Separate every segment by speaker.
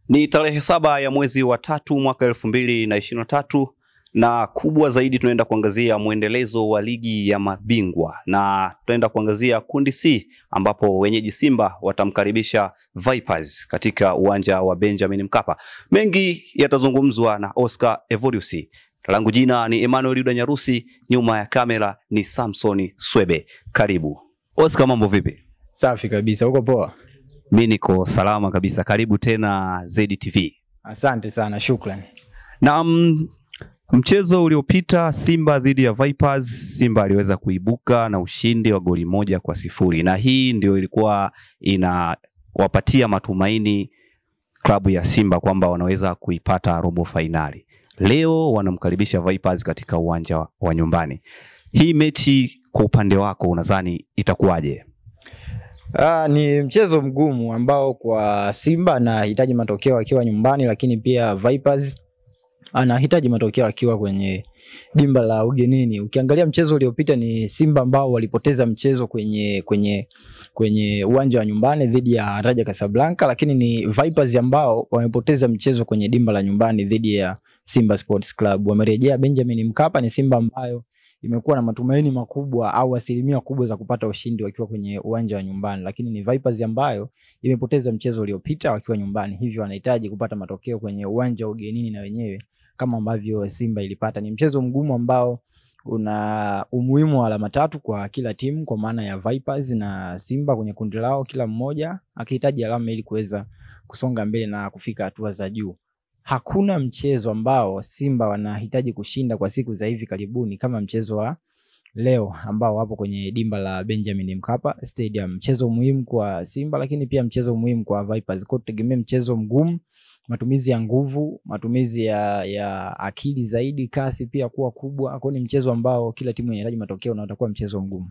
Speaker 1: Ni tarehe 7 ya mwezi wa 3 mwaka 2023 na kubwa zaidi tunaenda kuangazia muendelezo wa ligi ya mabingwa na tunaenda kuangazia kundi C ambapo wenyeji Simba watamkaribisha VIPERS katika uwanja wa Benjamin Mkapa. Mengi yatazungumzwa na Oscar Evodiusi. Langu jina ni Emmanuel Nyarusi, nyuma ya kamera ni Samson Swebe. Karibu. Oscar, mambo vipi?
Speaker 2: Safi kabisa, uko poa?
Speaker 1: Mimi niko salama kabisa. Karibu tena ZTV.
Speaker 2: Asante sana, shukrani.
Speaker 1: Na mchezo uliopita Simba dhidi ya VIPERS, Simba aliweza kuibuka na ushindi wa goli 1-0, na hii ndio ilikuwa inawapatia matumaini klabu ya Simba kwamba wanaweza kuipata robo finali. Leo wanamkaribisha VIPERS katika uwanja wa nyumbani. Hii mechi kwa upande wako unadhani itakuwaje?
Speaker 2: Ni mchezo mgumu ambao kwa Simba anahitaji matokeo akiwa nyumbani, lakini pia VIPERS anahitaji matokeo akiwa kwenye dimba la ugenini. Ukiangalia mchezo uliopita ni Simba ambao walipoteza mchezo kwenye uwanja wa nyumbani dhidi ya Raja Casablanca, lakini ni VIPERS ambao wamepoteza mchezo kwenye dimba la nyumbani dhidi ya Simba Sports Club. Wamerejea Benjamin Mkapa. Ni Simba ambayo imekuwa na matumaini makubwa au asilimia kubwa za kupata ushindi wakiwa kwenye uwanja wa nyumbani, lakini ni VIPERS ambayo imepoteza mchezo uliopita wakiwa nyumbani, hivyo wanahitaji kupata matokeo kwenye uwanja wa ugenini na wenyewe kama ambavyo Simba ilipata. Ni mchezo mgumu ambao una umuhimu wa alama 3 kwa kila timu, kwa maana ya VIPERS na Simba kwenye kundi lao, kila mmoja akihitaji alama ili kuweza kusonga mbele na kufika hatua za juu. Hakuna mchezo ambao Simba wanahitaji kushinda kwa siku za hivi karibuni kama mchezo wa leo ambao wapo kwenye dimba la Benjamin Mkapa Stadium. Mchezo muhimu kwa Simba, lakini pia mchezo muhimu kwa VIPERS. Kwa tutegemea mchezo mgumu, matumizi ya nguvu, matumizi ya akili zaidi, kasi pia kuwa kubwa. Kwa ni mchezo ambao kila timu inahitaji matokeo na utakuwa mchezo mgumu.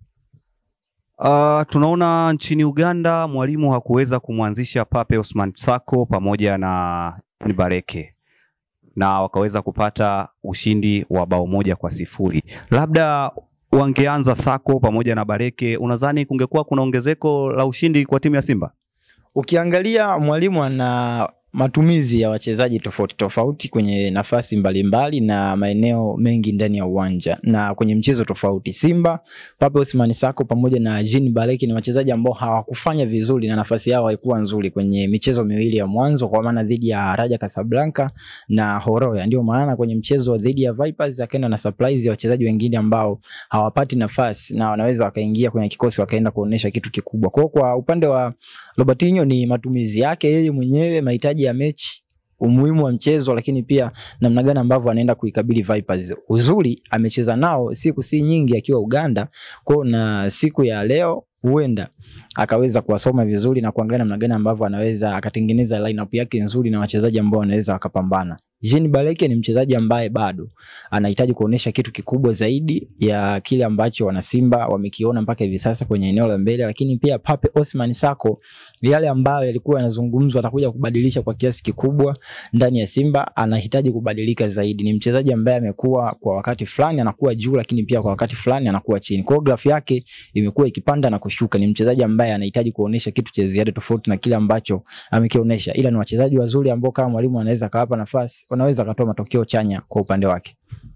Speaker 1: Tunaona nchini Uganda mwalimu hakuweza kumwanzisha Pape Osman Sako pamoja na Bareke, na wakaweza kupata ushindi wa bao 1-0. Labda wangeanza Sako pamoja na Bareke, unadhani kungekuwa kuna ongezeko la ushindi kwa timu ya Simba?
Speaker 2: Ukiangalia mwalimu ana matumizi ya wachezaji tofauti kwenye nafasi mbalimbali na maeneo mengi ndani ya uwanja na kwenye mchezo tofauti. Simba, Pape Osman Sako pamoja na Jean Bareke ni wachezaji ambao hawakufanya vizuri na nafasi yao haikuwa nzuri kwenye michezo miwili ya mwanzo, kwa maana dhidi ya Raja Casablanca na Horoya. Ndio maana kwenye mchezo dhidi ya VIPERS akaenda na surprise ya wachezaji wengine ambao hawapati nafasi na wanaweza wakaingia kwenye kikosi wakaenda kuonesha kitu kikubwa. Kwa upande wa Robertinho ni matumizi yake yeye mwenyewe, mahitaji ya mechi, umuhimu wa mchezo, lakini pia namna gani ambavyo anaenda kuikabili VIPERS. Uzuri amecheza nao siku si nyingi akiwa Uganda, kwa na siku ya leo huenda akaweza kuwasoma vizuri na kuangalia namna gani ambavyo anaweza akatengeneza lineup yake nzuri na wachezaji ambao wanaweza wakapambana. Jean Bareke ni mchezaji ambaye bado anahitaji kuonesha kitu kikubwa zaidi ya kile ambacho wana Simba wamekiona mpaka hivi sasa kwenye eneo la mbele, lakini pia Pape Osman Sako yale ambayo yalikuwa yanazungumzwa atakuja kubadilisha kwa kiasi kikubwa ndani ya Simba, anahitaji kubadilika zaidi. Ni mchezaji ambaye amekuwa kwa wakati fulani anakuwa juu, lakini pia kwa wakati fulani anakuwa chini. Kwa graph yake imekuwa ikipanda na kushuka. Ni mchezaji ambaye anahitaji kuonesha kitu cha ziada tofauti na kile ambacho amekionyesha, ila ni wachezaji wazuri ambao kama mwalimu anaweza kawapa nafasi wanaweza kutoa matokeo chanya kwa upande wake.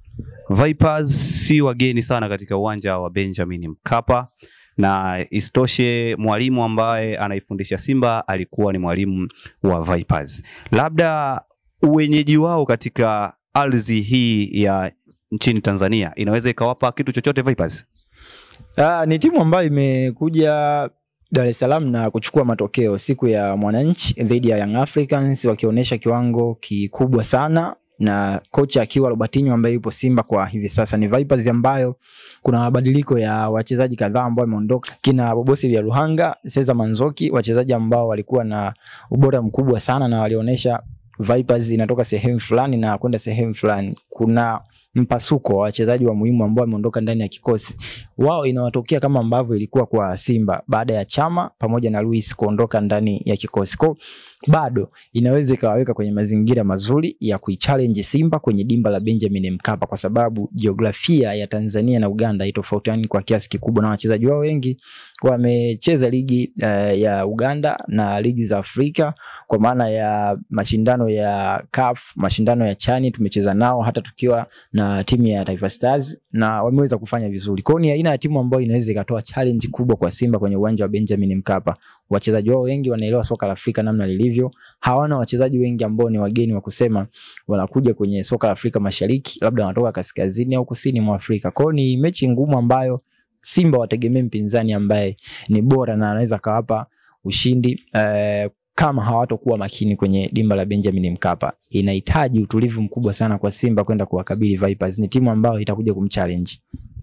Speaker 1: VIPERS si wageni sana katika uwanja wa Benjamin Mkapa, na istoshe mwalimu ambaye anaifundisha Simba alikuwa ni mwalimu wa VIPERS. Labda uwenyeji wao katika ardhi hii ya nchini Tanzania inaweza ikawapa kitu chochote VIPERS?
Speaker 2: Ni timu ambayo imekuja Dar es Salaam na kuchukua matokeo siku ya Mwananchi dhidi ya Young Africans, wakionyesha kiwango kikubwa sana na kocha akiwa Robertinho ambaye yupo Simba kwa hivi sasa. Ni VIPERS ambayo kuna mabadiliko ya wachezaji kadhaa ambao wameondoka, kina Bobosi vya Ruhanga, Cesar Manzoki, wachezaji ambao walikuwa na ubora mkubwa sana na walionyesha VIPERS inatoka sehemu fulani na kwenda sehemu fulani. Kuna mpasuko wa wachezaji wa muhimu ambao wameondoka ndani ya kikosi. wao inawatokea kama ambavyo ilikuwa kwa Simba baada ya Chama pamoja na Luis kuondoka ndani ya kikosi. Kwa bado inaweza ikawaweka kwenye mazingira mazuri ya kuichallenge Simba kwenye dimba la Benjamin Mkapa, kwa sababu jiografia ya Tanzania na Uganda itofautiani kwa kiasi kikubwa, na wachezaji wao wengi wamecheza ligi ya Uganda na ligi za Afrika, kwa maana ya mashindano ya CAF, mashindano ya Chani tumecheza nao hata tukiwa na timu ya Taifa Stars na wameweza kufanya vizuri. Kwa hiyo ni aina ya timu ambayo inaweza ikatoa challenge kubwa kwa Simba kwenye uwanja wa Benjamin Mkapa. Wachezaji wao wengi wanaelewa soka la Afrika namna lilivyo. Hawana wachezaji wengi ambao ni wageni wa kusema wanakuja kwenye soka la Afrika Mashariki, labda wanatoka kaskazini au kusini mwa Afrika. Kwa hiyo ni mechi ngumu ambayo Simba wategemea mpinzani ambaye ni bora na anaweza kawapa ushindi kama hawatakuwa makini kwenye dimba la Benjamin Mkapa. Inahitaji utulivu mkubwa sana kwa Simba kwenda kuwakabili Vipers. Ni timu ambayo itakuja kumchallenge.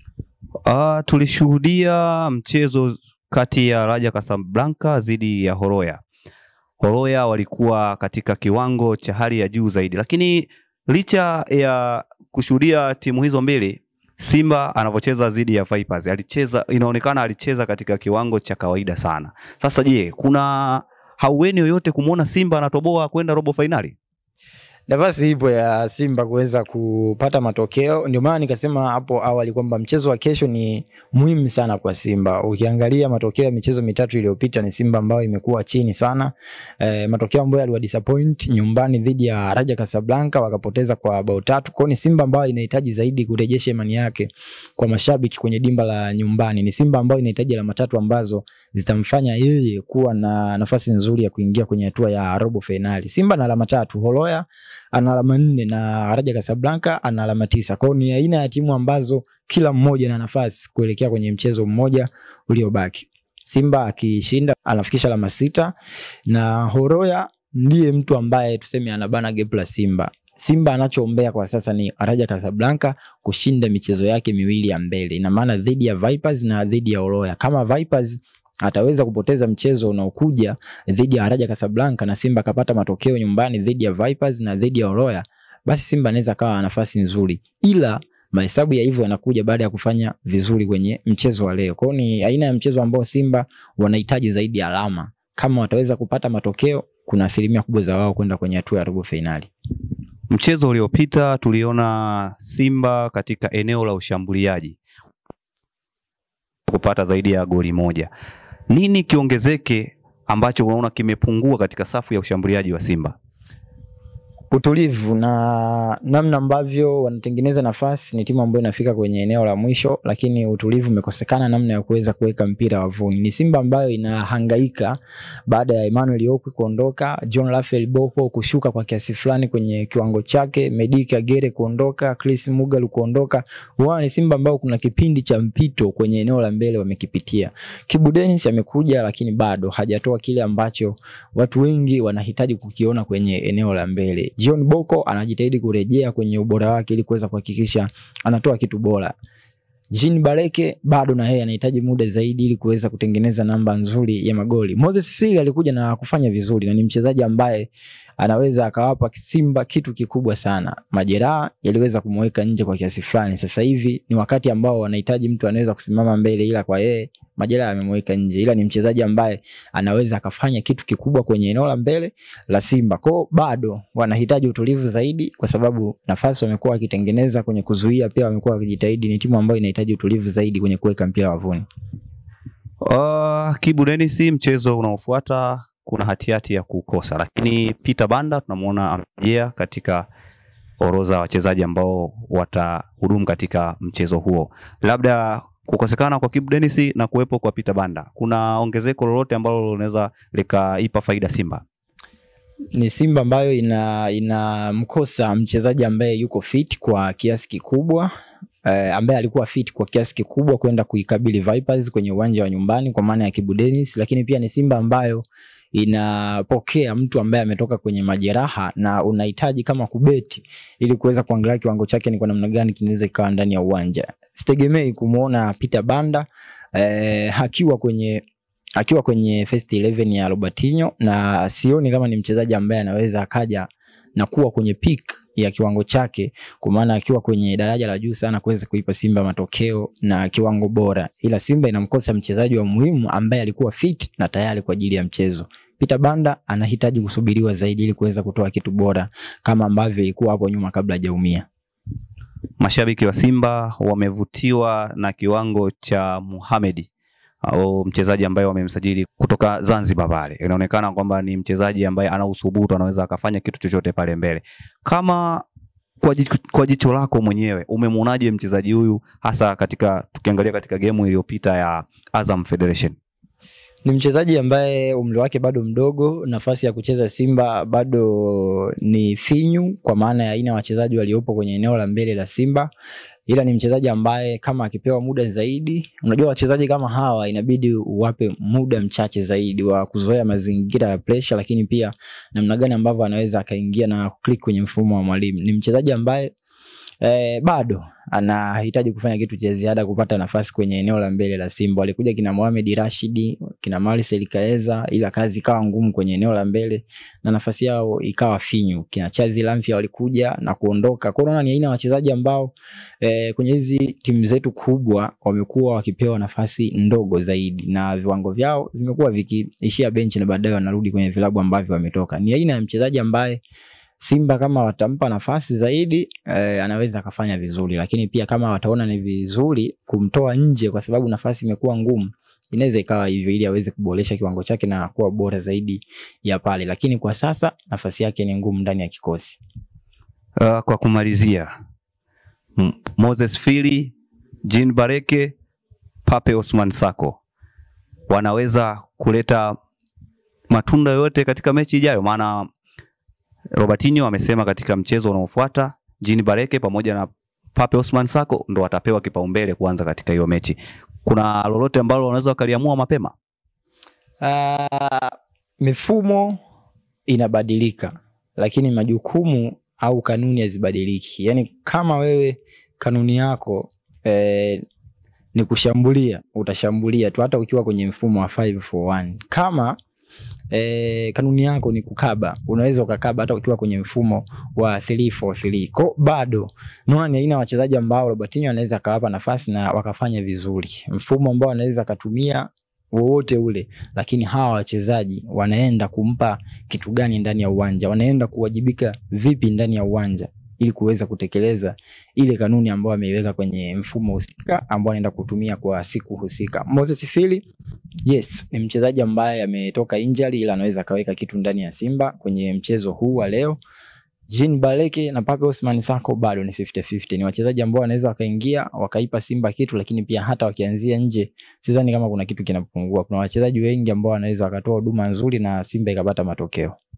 Speaker 1: Tulishuhudia mchezo kati ya Raja Casablanca dhidi ya Horoya. Horoya walikuwa katika kiwango cha hali ya juu zaidi, lakini licha ya kushuhudia timu hizo mbili, Simba anapocheza dhidi ya Vipers inaonekana alicheza katika kiwango cha kawaida sana. Sasa je, kuna haueni yoyote kumuona Simba anatoboa kwenda robo finali?
Speaker 2: Nafasi ipo ya Simba kuweza kupata matokeo. Ndio maana nikasema hapo awali kwamba mchezo wa kesho ni muhimu sana kwa Simba. Ukiangalia matokeo ya michezo mitatu iliyopita ni Simba ambayo imekuwa chini sana. Matokeo ambayo yaliwa disappoint nyumbani dhidi ya Raja Casablanca wakapoteza kwa bao 3. Kwa hiyo ni Simba ambayo inahitaji zaidi kurejesha imani yake kwa mashabiki kwenye dimba la nyumbani. Ni Simba ambayo inahitaji alama 3 ambazo zitamfanya yeye kuwa na nafasi nzuri ya kuingia kwenye hatua ya robo finali. Simba na alama 3, Horoya ana alama 4 na Raja Casablanca ana alama 9. Kwa hiyo ni aina ya timu ambazo kila mmoja na nafasi kuelekea kwenye mchezo mmoja uliobaki. Simba akishinda anafikisha alama 6 na Horoya ndiye mtu ambaye tuseme anabana gap la Simba. Simba anachoombea kwa sasa ni Raja Casablanca kushinda michezo yake miwili ya mbele. Ina maana dhidi ya Vipers na dhidi ya Horoya. Kama Vipers ataweza kupoteza mchezo unaokuja dhidi ya Raja Casablanca na Simba kapata matokeo nyumbani dhidi ya Vipers na dhidi ya Horoya, basi Simba anaweza kawa nafasi nzuri. Ila mahesabu ya hivyo yanakuja baada ya kufanya vizuri kwenye mchezo wa leo. Kwa hiyo ni aina ya mchezo ambao Simba wanahitaji zaidi alama. Kama wataweza kupata matokeo, kuna asilimia kubwa za wao kwenda kwenye hatua ya robo finali.
Speaker 1: Mchezo uliopita tuliona Simba katika eneo la ushambuliaji kupata zaidi ya goli 1. Nini kiongezeke ambacho unaona kimepungua katika safu ya ushambuliaji wa Simba?
Speaker 2: Utulivu na namna ambavyo wanatengeneza nafasi. Ni timu ambayo inafika kwenye eneo la mwisho, lakini utulivu umekosekana namna ya kuweza kuweka mpira wavuni. Ni Simba ambayo inahangaika baada ya Emmanuel Okwi kuondoka, John Raphael Boko kushuka kwa kiasi fulani kwenye kiwango chake, Medi Kagere kuondoka, Chris Mugalu kuondoka. Wao ni Simba ambao kuna kipindi cha mpito kwenye eneo la mbele wamekipitia. Kibu Dennis amekuja lakini bado hajatoa kile ambacho watu wengi wanahitaji kukiona kwenye eneo la mbele. John Boko anajitahidi kurejea kwenye ubora wake ili kuweza kuhakikisha anatoa kitu bora. Jean Bareke bado na yeye anahitaji muda zaidi ili kuweza kutengeneza namba nzuri ya magoli. Moses Phil alikuja na kufanya vizuri na ni mchezaji ambaye anaweza akawapa Simba kitu kikubwa sana. Majeraha yaliweza kumweka nje kwa kiasi fulani. Sasa hivi ni wakati ambao wanahitaji mtu anaweza kusimama mbele, ila kwa yeye majeraha yamemweka nje. Ila ni mchezaji ambaye anaweza akafanya kitu kikubwa kwenye eneo la mbele la Simba. Kwa bado wanahitaji utulivu zaidi kwa sababu nafasi wamekuwa wakitengeneza kwenye kuzuia, pia wamekuwa wakijitahidi. Ni timu ambayo inahitaji utulivu zaidi kwenye kuweka mpira wavuni.
Speaker 1: Kibu Dennis, mchezo unaofuata kuna hatihati ya kukosa, lakini Peter Banda tunamuona amejea katika orodha ya wachezaji ambao watahudumu katika mchezo huo. Labda kukosekana kwa Kibu Dennis na kuwepo kwa Peter Banda, kuna ongezeko lolote ambalo linaweza likaipa faida Simba?
Speaker 2: Ni Simba ambayo inamkosa mchezaji ambaye yuko fit kwa kiasi kikubwa, ambaye alikuwa fit kwa kiasi kikubwa kwenda kuikabili Vipers kwenye uwanja wa nyumbani kwa maana ya Kibu Dennis. Lakini pia ni Simba ambayo inapokea mtu ambaye ametoka kwenye majeraha na unahitaji kama kubeti ili kuweza kuangalia kiwango chake ni kwa namna gani kinaweza ikawa ndani ya uwanja. Sitegemei kumuona Peter Banda akiwa kwenye first 11 ya Robertinho, na sioni kama ni mchezaji ambaye anaweza akaja na kuwa kwenye peak ya kiwango chake, kwa maana akiwa kwenye daraja la juu sana kuweza kuipa Simba matokeo na kiwango bora. Ila Simba inamkosa mchezaji wa muhimu ambaye alikuwa fit na tayari kwa ajili ya mchezo. Peter Banda anahitaji kusubiriwa zaidi ili kuweza kutoa kitu bora kama ambavyo ilikuwa hapo nyuma kabla hajaumia.
Speaker 1: Mashabiki wa Simba wamevutiwa na kiwango cha Mohamed, au mchezaji ambaye wamemsajili kutoka Zanzibar pale. Inaonekana kwamba ni mchezaji ambaye ana uthubutu, anaweza akafanya kitu chochote pale mbele. Kama kwa jicho lako mwenyewe umemuonaje mchezaji huyu, hasa tukiangalia katika game iliyopita ya Azam Federation?
Speaker 2: Ni mchezaji ambaye umri wake bado mdogo, nafasi ya kucheza Simba bado ni finyu kwa maana ya aina wachezaji waliopo kwenye eneo la mbele la Simba. Ila ni mchezaji ambaye kama akipewa muda zaidi, unajua wachezaji kama hawa inabidi uwape muda mchache zaidi wa kuzoea mazingira ya pressure, lakini pia namna gani ambavyo anaweza akaingia na click kwenye mfumo wa mwalimu. Ni mchezaji ambaye bado anahitaji kufanya kitu cha ziada kupata nafasi kwenye eneo la mbele la Simba. Walikuja kina Mohamed Rashid, kina Marcel Kaeza, ila kazi ikawa ngumu kwenye eneo la mbele na nafasi yao ikawa finyu. Kina Chazi Lamfia walikuja na kuondoka. Kwa hiyo ni aina wachezaji ambao kwenye hizi timu zetu kubwa wamekuwa wakipewa nafasi ndogo zaidi na viwango vyao vimekuwa vikiishia bench na baadaye wanarudi kwenye vilabu ambavyo wametoka. Ni aina ya mchezaji ambaye Simba kama watampa nafasi zaidi anaweza kufanya vizuri, lakini pia kama wataona ni vizuri kumtoa nje kwa sababu nafasi imekuwa ngumu, inaweza ikawa hivyo ili aweze kuboresha kiwango chake na kuwa bora zaidi ya pale, lakini kwa sasa nafasi yake ni ngumu ndani ya kikosi.
Speaker 1: Kwa kumalizia, Moses Fili, Jean Bareke, Pape Osman Sako wanaweza kuleta matunda yote katika mechi ijayo? Maana Robertinho amesema katika mchezo unaofuata Jean Bareke pamoja na Pape Osman Sako ndo watapewa kipaumbele kuanza katika hiyo mechi. Kuna lolote ambalo wanaweza wakaliamua mapema?
Speaker 2: Mifumo inabadilika, lakini majukumu au kanuni hazibadiliki. Yani kama wewe kanuni yako ni kushambulia, utashambulia tu hata ukiwa kwenye mfumo wa 5-4-1. Kama kanuni yako ni kukaba, unaweza ukakaba hata ukiwa kwenye mfumo wa 3-4-3. Kwa bado naona ni aina wachezaji ambao Robertinho anaweza kawapa nafasi na wakafanya vizuri. Mfumo ambao anaweza katumia wowote ule, lakini hawa wachezaji wanaenda kumpa kitu gani ndani ya uwanja, wanaenda kuwajibika vipi ndani ya uwanja ili kuweza kutekeleza ile kanuni ambayo ameiweka kwenye mfumo husika ambao anaenda kutumia kwa siku husika. Moses Fili, yes, ni mchezaji ambaye ametoka injury ila anaweza kaweka kitu ndani ya Simba kwenye mchezo huu wa leo. Jean Bareke na Pape Osman Sako bado ni 50-50. Ni wachezaji ambao wanaweza wakaingia wakaipa Simba kitu, lakini pia hata wakianzia nje sidhani kama kuna kitu kinapungua. Kuna wachezaji wengi ambao wanaweza wakatoa huduma nzuri na Simba ikapata matokeo.